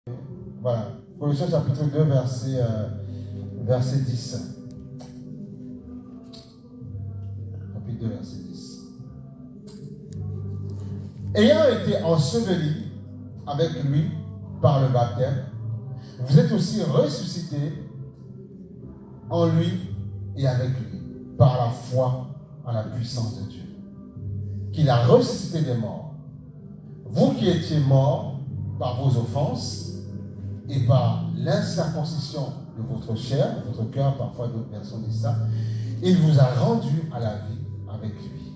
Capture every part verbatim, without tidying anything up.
Voilà. Colossiens chapitre deux, verset, euh, verset dix. Chapitre deux, verset dix. Ayant été ensevelis avec lui par le baptême, vous êtes aussi ressuscités en lui et avec lui, par la foi en la puissance de Dieu, qu'il a ressuscité des morts. Vous qui étiez morts par vos offenses et par l'incirconcision de votre chair, de votre cœur, parfois d'autres personnes disent ça, il vous a rendu à la vie avec lui,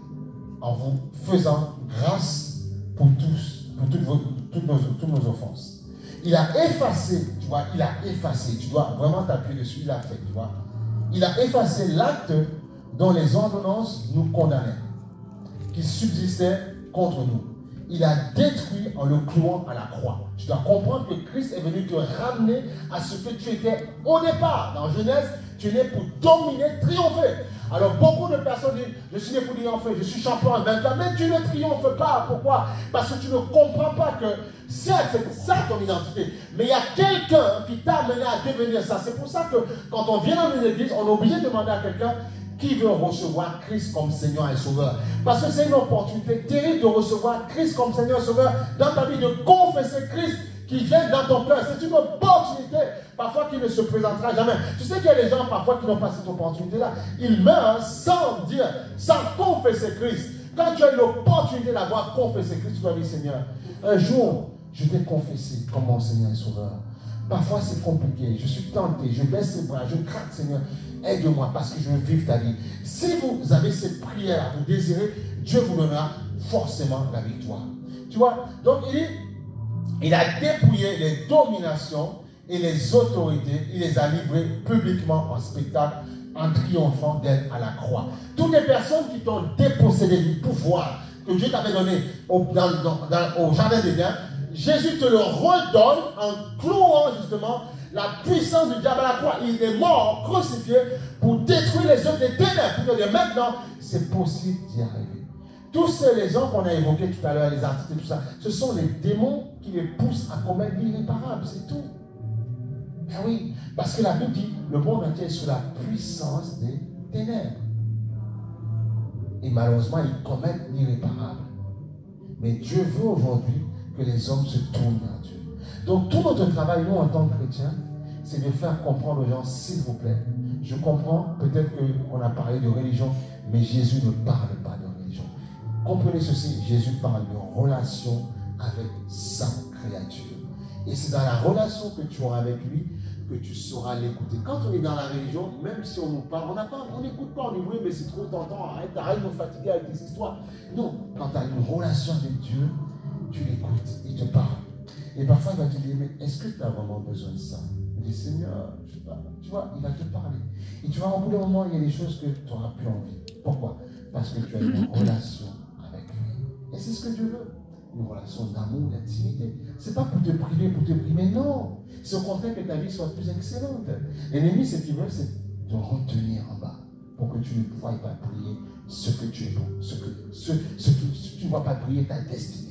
en vous faisant grâce pour tous, pour toutes, vos, toutes, nos, toutes nos offenses. Il a effacé, tu vois, il a effacé, tu dois vraiment t'appuyer dessus, il a fait, tu vois. Il a effacé l'acte dont les ordonnances nous condamnaient, qui subsistait contre nous. Il a détruit en le clouant à la croix. Tu dois comprendre que Christ est venu te ramener à ce que tu étais au départ. Dans Genèse, tu es né pour dominer, triompher. Alors beaucoup de personnes disent, je suis né pour triompher, je suis champion en vainqueur, mais tu ne triomphes pas. Pourquoi? Parce que tu ne comprends pas que c'est ça ton identité. Mais il y a quelqu'un qui t'a amené à devenir ça. C'est pour ça que quand on vient dans une église, on est obligé de demander à quelqu'un qui veut recevoir Christ comme Seigneur et Sauveur. Parce que c'est une opportunité terrible de recevoir Christ comme Seigneur et Sauveur dans ta vie, de confesser Christ qui vient dans ton cœur. C'est une opportunité, parfois qui ne se présentera jamais. Tu sais qu'il y a des gens parfois qui n'ont pas cette opportunité-là. Ils meurent sans dire, sans confesser Christ. Quand tu as l'opportunité d'avoir confessé Christ, tu dois dire, Seigneur, un jour, je t'ai confessé comme mon Seigneur et Sauveur. Parfois c'est compliqué, je suis tenté, je baisse les bras, je craque, Seigneur, aide-moi parce que je veux vivre ta vie. Si vous avez cette prière, vous désirez, Dieu vous donnera forcément la victoire. Tu vois, donc il dit, il a dépouillé les dominations et les autorités, il les a livrées publiquement en spectacle, en triomphant d'elle à la croix. Toutes les personnes qui t'ont dépossédé du pouvoir que Dieu t'avait donné au, dans, dans, dans, au jardin d'Éden, Jésus te le redonne en clouant justement la puissance du diable à la croix. Il est mort, crucifié, pour détruire les œuvres des ténèbres. Pour dire maintenant, c'est possible d'y arriver. Tous ces les gens qu'on a évoqués tout à l'heure, les entités, tout ça, ce sont les démons qui les poussent à commettre l'irréparable, c'est tout. Ben oui, parce que la Bible dit, le monde entier est sous la puissance des ténèbres. Et malheureusement, ils commettent l'irréparable. Mais Dieu veut aujourd'hui que les hommes se tournent vers Dieu. Donc tout notre travail, nous en tant que chrétiens, c'est de faire comprendre aux gens, s'il vous plaît, je comprends, peut-être qu'on a parlé de religion, mais Jésus ne parle pas de religion. Comprenez ceci, Jésus parle de relation avec sa créature. Et c'est dans la relation que tu auras avec lui que tu sauras l'écouter. Quand on est dans la religion, même si on nous parle, on n'écoute pas, on dit oui, mais c'est trop tentant, arrête, arrête de nous fatiguer avec tes histoires. Non, quand tu as une relation avec Dieu, tu l'écoutes, il te parle. Et parfois, il va te dire, mais est-ce que tu as vraiment besoin de ça? Il dit, Seigneur, je sais pas. Tu vois, il va te parler. Et tu vois, au bout d'un moment, il y a des choses que tu n'auras plus envie. Pourquoi? Parce que tu as une relation avec lui. Et c'est ce que Dieu veut. Une relation d'amour, d'intimité. Ce n'est pas pour te priver, pour te priver, non. C'est au contraire que ta vie soit plus excellente. L'ennemi, ce qu'il veut, c'est de retenir en bas pour que tu ne puisses pas prier ce que tu es bon, ce que, ce, ce que ce tu ne vas pas prier ta destinée.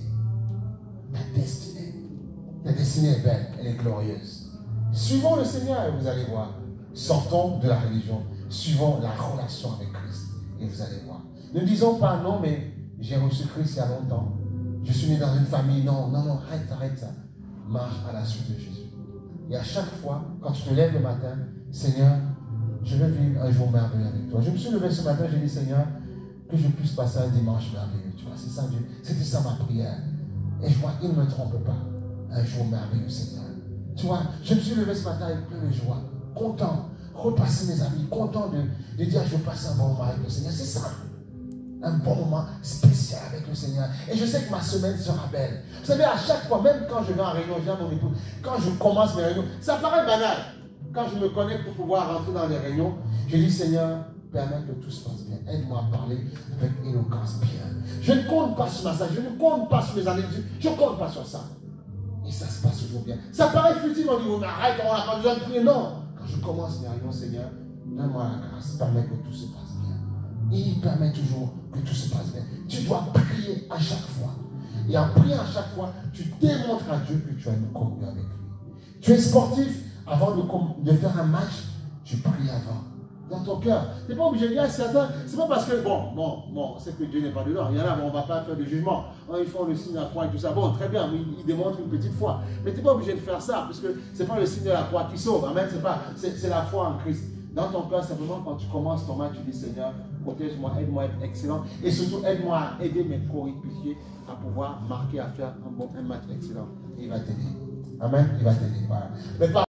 Ta destinée. Ta destinée est belle, elle est glorieuse. Suivons le Seigneur et vous allez voir. Sortons de la religion. Suivons la relation avec Christ et vous allez voir. Ne disons pas non, mais j'ai reçu Christ il y a longtemps. Je suis né dans une famille. Non, non, non, arrête, arrête ça. Marche à la suite de Jésus. Et à chaque fois, quand tu te lèves le matin, Seigneur, je veux vivre un jour merveilleux avec toi. Je me suis levé ce matin, j'ai dit, Seigneur, que je puisse passer un dimanche merveilleux. Tu vois, c'est ça, Dieu. C'était ça ma prière. Et je vois, il ne me trompe pas. Un jour merveilleux, Seigneur. Tu vois, je me suis levé ce matin avec plein de joie, content, repasser mes amis, content de, de dire, je veux passer un bon moment avec le Seigneur. C'est ça. Un bon moment spécial avec le Seigneur. Et je sais que ma semaine sera belle. Vous savez, à chaque fois, même quand je vais en réunion, j'ai mon épouse, quand je commence mes réunions, ça paraît banal. Quand je me connecte pour pouvoir rentrer dans les réunions, je dis, Seigneur, permets que tout se passe bien. Aide-moi à parler avec éloquence bien. Je ne compte pas sur ma salle, je ne compte pas sur mes années, je ne compte pas sur ça. Et ça se passe toujours bien. Ça paraît futile, on dit, on arrête, on n'a pas besoin de prier. Non. Quand je commence mes réunions, Seigneur, donne-moi la grâce, permets que tout se passe bien. Et il permet toujours que tout se passe bien. Tu dois prier à chaque fois. Et en priant à chaque fois, tu démontres à Dieu que tu as une communion avec lui. Tu es sportif, avant de, de faire un match, tu pries avant. Dans ton cœur. Tu n'es pas obligé de dire à certains. C'est pas parce que, bon, bon, bon, c'est que Dieu n'est pas dedans. Il y en a, bon, on ne va pas faire de jugement. Ils font le signe de la croix et tout ça. Bon, très bien, mais ils démontrent une petite foi. Mais tu n'es pas obligé de faire ça, parce que ce n'est pas le signe de la croix qui sauve. Amen, c'est pas, c'est la foi en Christ. Dans ton cœur, simplement, quand tu commences ton match, tu dis, Seigneur, protège-moi, aide-moi à être excellent. Et surtout, aide-moi à aider mes coéquipiers à pouvoir marquer, à faire un, bon, un match excellent. Et il va t'aider. Amen, il va t'aider. Voilà. Mais